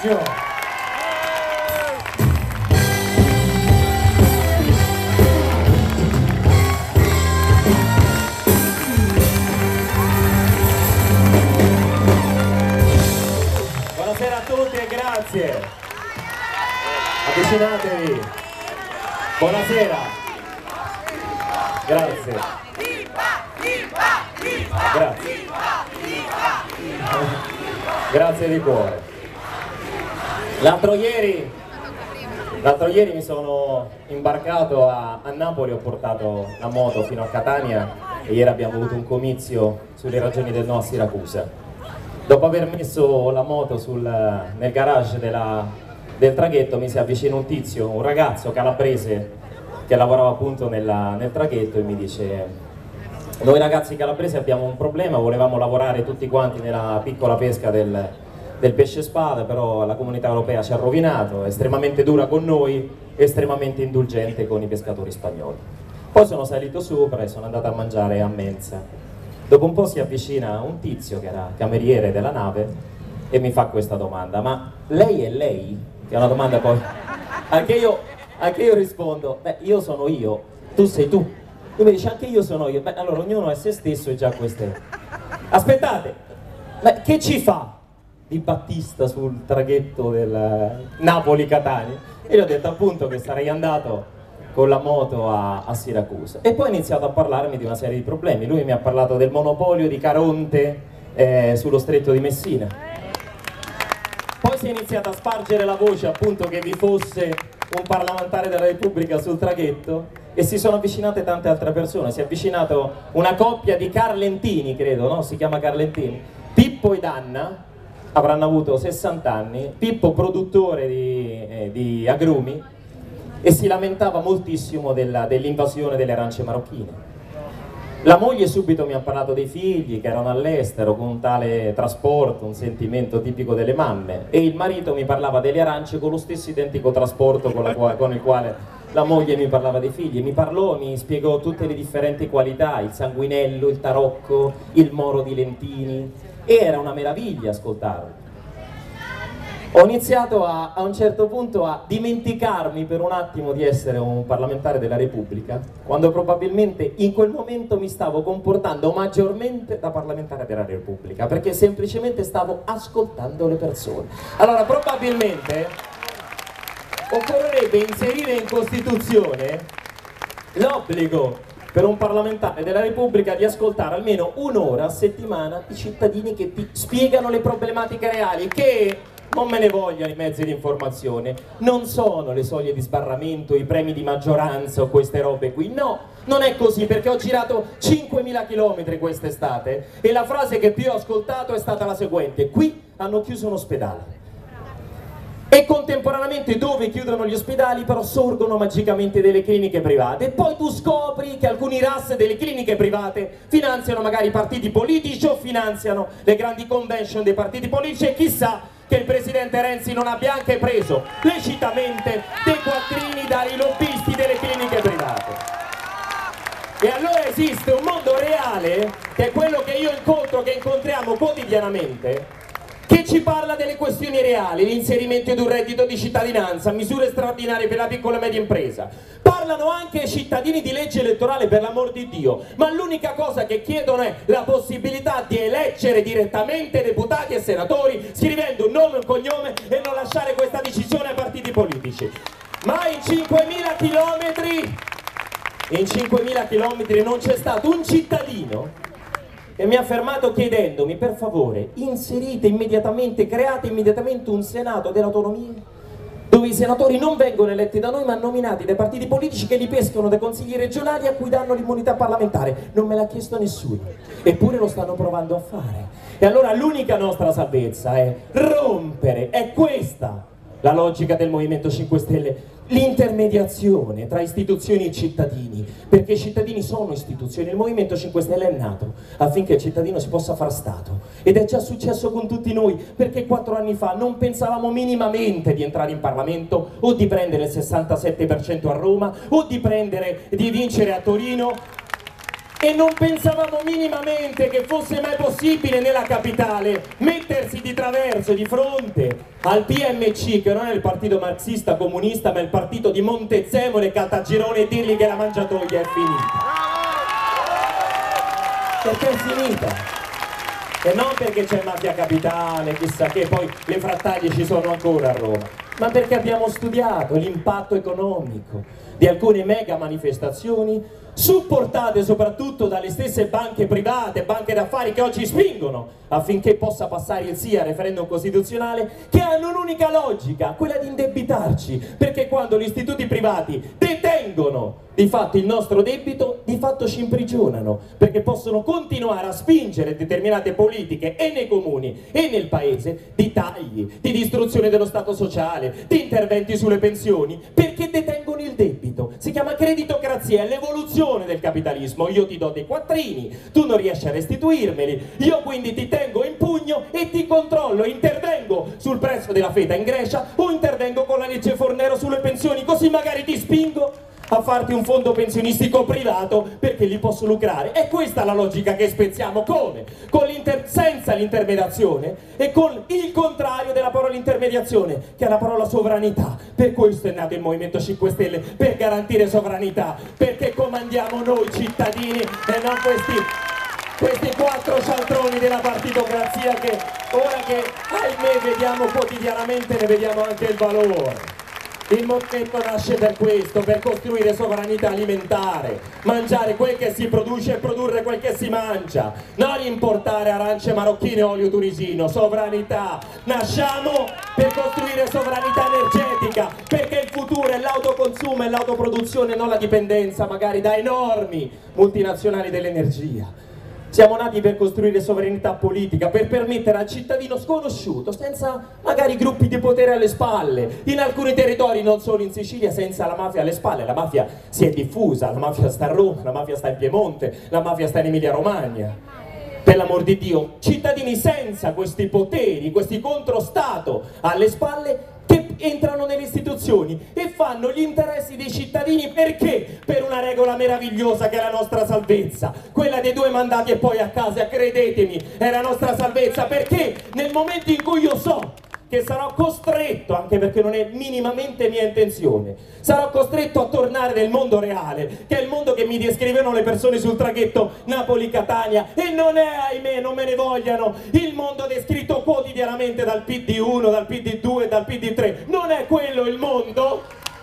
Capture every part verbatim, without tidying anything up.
Fabrizio. Buonasera a tutti e grazie. Avvicinatevi. Buonasera. Grazie. Grazie. Grazie di cuore. L'altro ieri, l'altro ieri mi sono imbarcato a, a Napoli, ho portato la moto fino a Catania e ieri abbiamo avuto un comizio sulle ragioni del no a Siracusa. Dopo aver messo la moto sul, nel garage della, del traghetto mi si avvicina un tizio, un ragazzo calabrese che lavorava appunto nella, nel traghetto e mi dice: noi ragazzi calabresi abbiamo un problema, volevamo lavorare tutti quanti nella piccola pesca del, del pesce spada, però la comunità europea ci ha rovinato, è estremamente dura con noi, estremamente indulgente con i pescatori spagnoli. Poi sono salito sopra e sono andato a mangiare a mensa. Dopo un po' si avvicina un tizio che era cameriere della nave e mi fa questa domanda: ma lei è lei? Che è una domanda poi... Anche io, anche io rispondo: beh, io sono io, tu sei tu. Lui mi dice: anche io sono io. Beh, allora ognuno è se stesso e già queste... Aspettate, ma che ci fa Di Battista sul traghetto del Napoli-Catania? E gli ho detto appunto che sarei andato con la moto a, a Siracusa. E poi ha iniziato a parlarmi di una serie di problemi. Lui mi ha parlato del monopolio di Caronte eh, sullo stretto di Messina. Poi si è iniziata a spargere la voce appunto che vi fosse un parlamentare della Repubblica sul traghetto e si sono avvicinate tante altre persone. Si è avvicinato una coppia di Carlentini, credo, no? Si chiama Carlentini. Pippo ed Anna avranno avuto sessanta anni, Pippo produttore di, eh, di agrumi, e si lamentava moltissimo dell'invasione delle arance marocchine. La moglie subito mi ha parlato dei figli che erano all'estero con un tale trasporto, un sentimento tipico delle mamme, e il marito mi parlava delle arance con lo stesso identico trasporto con, la, con il quale la moglie mi parlava dei figli. Mi parlò, mi spiegò tutte le differenti qualità, il sanguinello, il tarocco, il moro di Lentini, e era una meraviglia ascoltarlo. Ho iniziato a, a un certo punto a dimenticarmi per un attimo di essere un parlamentare della Repubblica, quando probabilmente in quel momento mi stavo comportando maggiormente da parlamentare della Repubblica, perché semplicemente stavo ascoltando le persone. Allora probabilmente occorrerebbe inserire in Costituzione l'obbligo per un parlamentare della Repubblica di ascoltare almeno un'ora a settimana i cittadini che ti spiegano le problematiche reali, che non me ne vogliano i mezzi di informazione, non sono le soglie di sbarramento, i premi di maggioranza o queste robe qui, no, non è così, perché ho girato cinquemila chilometri quest'estate e la frase che più ho ascoltato è stata la seguente: qui hanno chiuso un ospedale. E contemporaneamente dove chiudono gli ospedali però sorgono magicamente delle cliniche private, e poi tu scopri che alcuni R A S delle cliniche private finanziano magari partiti politici o finanziano le grandi convention dei partiti politici, e chissà che il presidente Renzi non abbia anche preso lecitamente dei quattrini dai lobbisti delle cliniche private. E allora esiste un mondo reale, che è quello che io incontro, che incontriamo quotidianamente, che ci parla delle questioni reali: l'inserimento di un reddito di cittadinanza, misure straordinarie per la piccola e media impresa. Parlano anche ai cittadini di legge elettorale, per l'amor di Dio, ma l'unica cosa che chiedono è la possibilità di eleggere direttamente deputati e senatori, scrivendo un nome e un cognome, e non lasciare questa decisione ai partiti politici. Ma in cinquemila chilometri, in cinquemila chilometri non c'è stato un cittadino e mi ha fermato chiedendomi: per favore inserite immediatamente, create immediatamente un Senato dell'autonomia dove i senatori non vengono eletti da noi ma nominati dai partiti politici che li pescano dai consigli regionali a cui danno l'immunità parlamentare. Non me l'ha chiesto nessuno, eppure lo stanno provando a fare. E allora l'unica nostra salvezza è rompere, è questa la logica del Movimento cinque Stelle, l'intermediazione tra istituzioni e cittadini, perché i cittadini sono istituzioni. Il Movimento cinque Stelle è nato affinché il cittadino si possa far Stato, ed è già successo con tutti noi, perché quattro anni fa non pensavamo minimamente di entrare in Parlamento o di prendere il sessantasette per cento a Roma o di prendere, di vincere a Torino. E non pensavamo minimamente che fosse mai possibile nella capitale mettersi di traverso di fronte al P M C, che non è il partito marxista comunista ma è il partito di Montezemolo e Caltagirone, e dirgli che la mangiatoia è finita. Perché è finita. E non perché c'è mafia capitale, chissà che, poi le frattaglie ci sono ancora a Roma, ma perché abbiamo studiato l'impatto economico di alcune mega manifestazioni supportate soprattutto dalle stesse banche private, banche d'affari che oggi spingono affinché possa passare il sì al referendum costituzionale, che hanno un'unica logica, quella di indebitarci, perché quando gli istituti privati detengono di fatto il nostro debito, di fatto ci imprigionano, perché possono continuare a spingere determinate politiche e nei comuni e nel paese di tagli, di distruzione dello Stato sociale, di interventi sulle pensioni, perché detengono il debito. Si chiama creditocrazia, è l'evoluzione del capitalismo. Io ti do dei quattrini, tu non riesci a restituirmeli, io quindi ti tengo in pugno e ti controllo, intervengo sul prezzo della feta in Grecia o intervengo con la legge Fornero sulle pensioni, così magari ti spingo a farti un fondo pensionistico privato perché li posso lucrare. È questa la logica che spezziamo. Come? Con senza l'intermediazione e con il contrario della parola intermediazione, che è la parola sovranità. Per questo è nato il Movimento cinque Stelle, per garantire sovranità, perché comandiamo noi cittadini e non questi questi quattro cialtroni della partitocrazia che ora che ahimè vediamo quotidianamente, ne vediamo anche il valore. Il movimento nasce per questo, per costruire sovranità alimentare, mangiare quel che si produce e produrre quel che si mangia, non importare arance marocchine e olio tunisino. Sovranità, nasciamo per costruire sovranità energetica, perché il futuro è l'autoconsumo e l'autoproduzione, non la dipendenza magari da enormi multinazionali dell'energia. Siamo nati per costruire sovranità politica, per permettere al cittadino sconosciuto, senza magari gruppi di potere alle spalle, in alcuni territori, non solo in Sicilia, senza la mafia alle spalle. La mafia si è diffusa, la mafia sta a Roma, la mafia sta in Piemonte, la mafia sta in Emilia Romagna. Per l'amor di Dio, cittadini senza questi poteri, questi controstato alle spalle, che entrano nelle istituzioni e fanno gli interessi dei cittadini. Perché? Per una regola meravigliosa che è la nostra salvezza, quella dei due mandati e poi a casa. Credetemi, è la nostra salvezza, perché nel momento in cui io so che sarò costretto, anche perché non è minimamente mia intenzione, sarò costretto a tornare nel mondo reale, che è il mondo che mi descrivono le persone sul traghetto Napoli-Catania, e non è, ahimè, non me ne vogliano, il mondo descritto quotidianamente dal P D uno, dal P D due, dal P D tre, non è quello il mondo.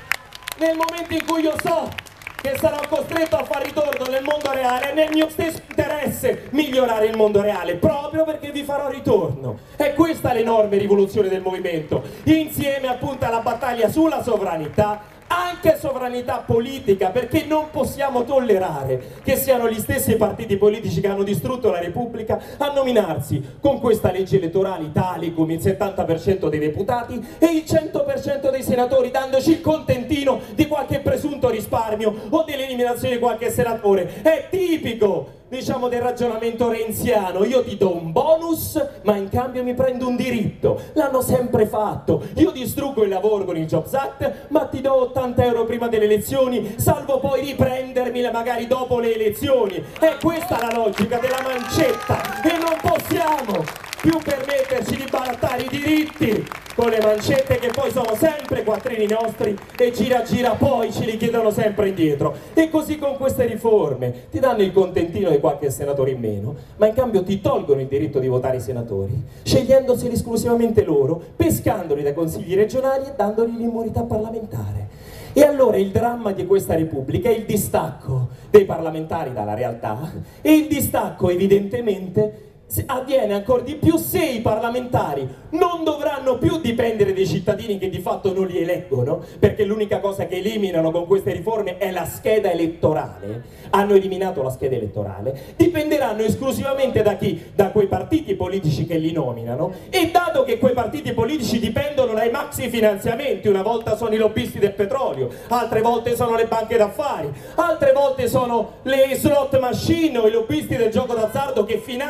Nel momento in cui io so che sarò costretto a far ritorno nel mondo reale, è nel mio stesso interesse migliorare il mondo reale, proprio perché vi farò ritorno. È questa l'enorme rivoluzione del movimento, insieme appunto alla battaglia sulla sovranità, anche sovranità politica, perché non possiamo tollerare che siano gli stessi partiti politici che hanno distrutto la Repubblica a nominarsi con questa legge elettorale Italicum il settanta per cento dei deputati e il cento per cento dei senatori, dandoci il contentino di qualche presunto risparmio o dell'eliminazione di qualche senatore. È tipico, diciamo, del ragionamento renziano: io ti do un bonus ma in cambio mi prendo un diritto. L'hanno sempre fatto: io distruggo il lavoro con il Jobs Act ma ti do ottanta euro prima delle elezioni, salvo poi riprendermi magari dopo le elezioni. È questa la logica della mancetta e non possiamo più permetterci di barattare i diritti con le mancette che poi sono sempre quattrini nostri e gira gira poi ce li chiedono sempre indietro. E così con queste riforme ti danno il contentino di qualche senatore in meno, ma in cambio ti tolgono il diritto di votare i senatori, scegliendoseli esclusivamente loro, pescandoli dai consigli regionali e dandogli l'immunità parlamentare. E allora il dramma di questa Repubblica è il distacco dei parlamentari dalla realtà, e il distacco evidentemente avviene ancora di più se i parlamentari non dovranno più dipendere dai cittadini che di fatto non li eleggono, perché l'unica cosa che eliminano con queste riforme è la scheda elettorale. Hanno eliminato la scheda elettorale, dipenderanno esclusivamente da chi? Da quei partiti politici che li nominano, e dato che quei partiti politici dipendono dai maxi finanziamenti, una volta sono i lobbisti del petrolio, altre volte sono le banche d'affari, altre volte sono le slot machine o i lobbisti del gioco d'azzardo che finanziano le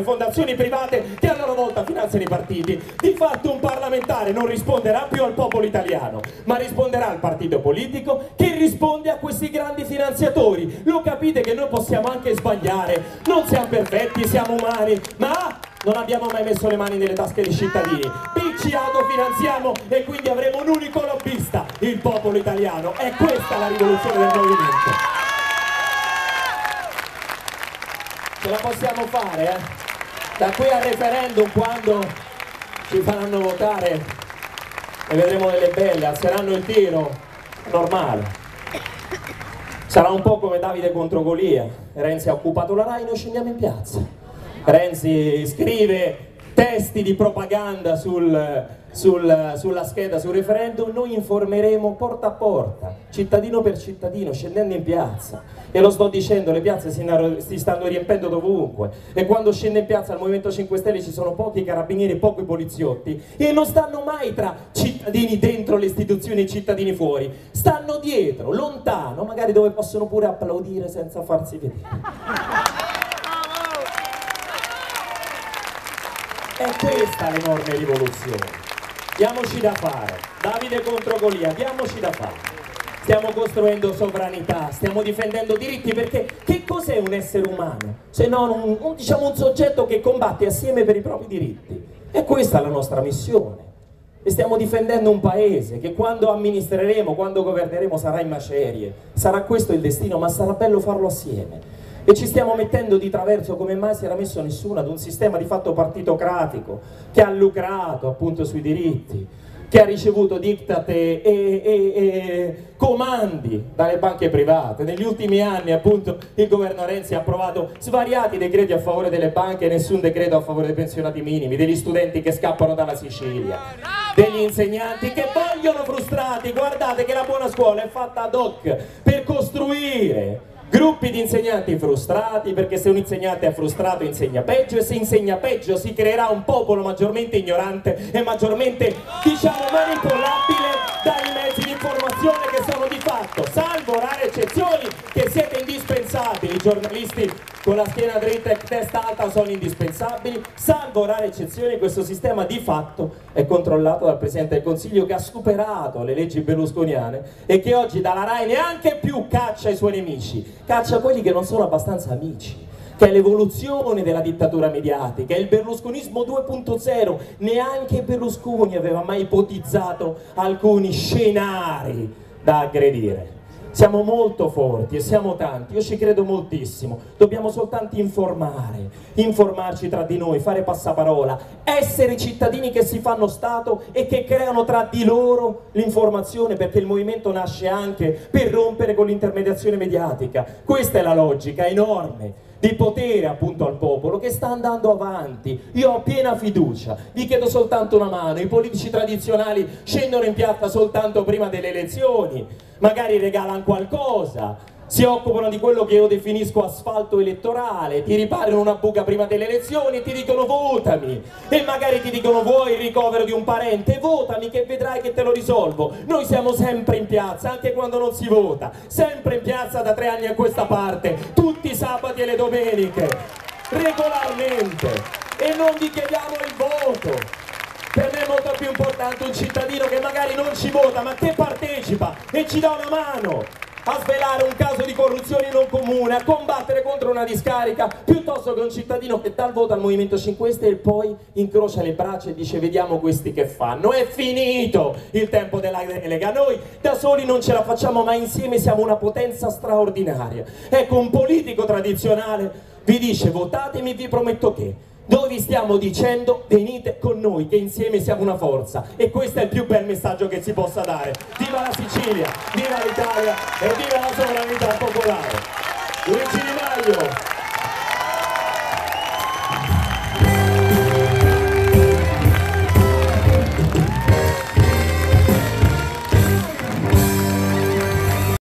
fondazioni private che a loro volta finanziano i partiti. Di fatto un parlamentare non risponderà più al popolo italiano, ma risponderà al partito politico che risponde a questi grandi finanziatori. Lo capite che noi possiamo anche sbagliare, non siamo perfetti, siamo umani, ma non abbiamo mai messo le mani nelle tasche dei cittadini. Ci autofinanziamo e quindi avremo un unico lobbista, il popolo italiano. È questa la rivoluzione del movimento. Ce la possiamo fare, eh? Da qui al referendum, quando ci faranno votare e vedremo delle belle, alzeranno il tiro, normale. Sarà un po' come Davide contro Golia. Renzi ha occupato la Rai, noi scendiamo in piazza. Renzi scrive testi di propaganda sul, sul, sulla scheda sul referendum, noi informeremo porta a porta, cittadino per cittadino, scendendo in piazza. E lo sto dicendo, le piazze si, si stanno riempendo dovunque, e quando scende in piazza il Movimento cinque Stelle ci sono pochi carabinieri e pochi poliziotti, e non stanno mai tra cittadini dentro le istituzioni e cittadini fuori, stanno dietro, lontano, magari dove possono pure applaudire senza farsi vedere. È questa l'enorme rivoluzione. Diamoci da fare. Davide contro Golia, diamoci da fare. Stiamo costruendo sovranità, stiamo difendendo diritti, perché che cos'è un essere umano? Se non un, un, diciamo un soggetto che combatte assieme per i propri diritti. E questa è la nostra missione. E stiamo difendendo un paese che quando amministreremo, quando governeremo sarà in macerie. Sarà questo il destino, ma sarà bello farlo assieme. E ci stiamo mettendo di traverso come mai si era messo nessuno ad un sistema di fatto partitocratico che ha lucrato appunto sui diritti, che ha ricevuto diktat e, e, e, e comandi dalle banche private. Negli ultimi anni appunto il governo Renzi ha approvato svariati decreti a favore delle banche e nessun decreto a favore dei pensionati minimi, degli studenti che scappano dalla Sicilia, degli insegnanti che vogliono frustrati. Guardate che la buona scuola è fatta ad hoc per costruire gruppi di insegnanti frustrati, perché se un insegnante è frustrato insegna peggio, e se insegna peggio si creerà un popolo maggiormente ignorante e maggiormente, diciamo, manipolabile dai mezzi di informazione che sono di fatto, salvo rare eccezioni, che siete indispensabili. I giornalisti con la schiena dritta e testa alta sono indispensabili, salvo rare eccezioni. Questo sistema di fatto è controllato dal Presidente del Consiglio, che ha superato le leggi berlusconiane e che oggi dalla Rai neanche più caccia i suoi nemici, caccia quelli che non sono abbastanza amici, che è l'evoluzione della dittatura mediatica, è il berlusconismo due punto zero. Neanche Berlusconi aveva mai ipotizzato alcuni scenari da aggredire. Siamo molto forti e siamo tanti, io ci credo moltissimo, dobbiamo soltanto informare, informarci tra di noi, fare passaparola, essere cittadini che si fanno Stato e che creano tra di loro l'informazione, perché il movimento nasce anche per rompere con l'intermediazione mediatica. Questa è la logica enorme di potere appunto al popolo, che sta andando avanti. Io ho piena fiducia, vi chiedo soltanto una mano. I politici tradizionali scendono in piazza soltanto prima delle elezioni, magari regalano qualcosa, si occupano di quello che io definisco asfalto elettorale, ti riparano una buca prima delle elezioni e ti dicono votami, e magari ti dicono vuoi il ricovero di un parente, votami che vedrai che te lo risolvo. Noi siamo sempre in piazza, anche quando non si vota, sempre in piazza da tre anni a questa parte, tutti i sabati e le domeniche, regolarmente, e non vi chiediamo il voto. Per me è molto più importante un cittadino che magari non ci vota, ma che partecipa e ci dà una mano a svelare un caso di corruzione in un comune, a combattere contro una discarica, piuttosto che un cittadino che dà il voto al Movimento cinque Stelle e poi incrocia le braccia e dice vediamo questi che fanno. È finito il tempo della delega, noi da soli non ce la facciamo, ma insieme siamo una potenza straordinaria. Ecco, un politico tradizionale vi dice votatemi, vi prometto che. Noi vi stiamo dicendo venite con noi, che insieme siamo una forza, e questo è il più bel messaggio che si possa dare. Viva la Sicilia, viva l'Italia e viva la sovranità popolare.